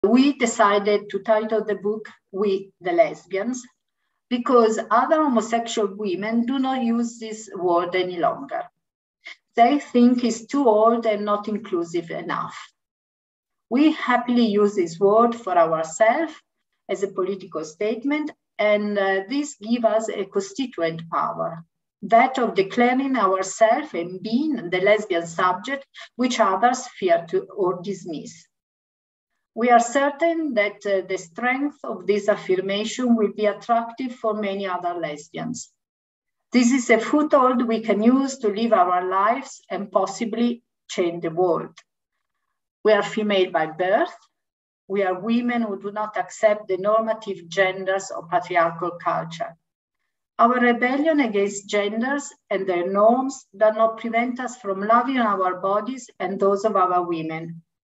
We decided to title the book We the Lesbians, because other homosexual women do not use this word any longer. They think it's too old and not inclusive enough. We happily use this word for ourselves as a political statement, and this gives us a constituent power, that of declaring ourselves and being the lesbian subject which others fear to or dismiss. We are certain that the strength of this affirmation will be attractive for many other lesbians. This is a foothold we can use to live our lives and possibly change the world. We are female by birth. We are women who do not accept the normative genders of patriarchal culture. Our rebellion against genders and their norms does not prevent us from loving our bodies and those of our women,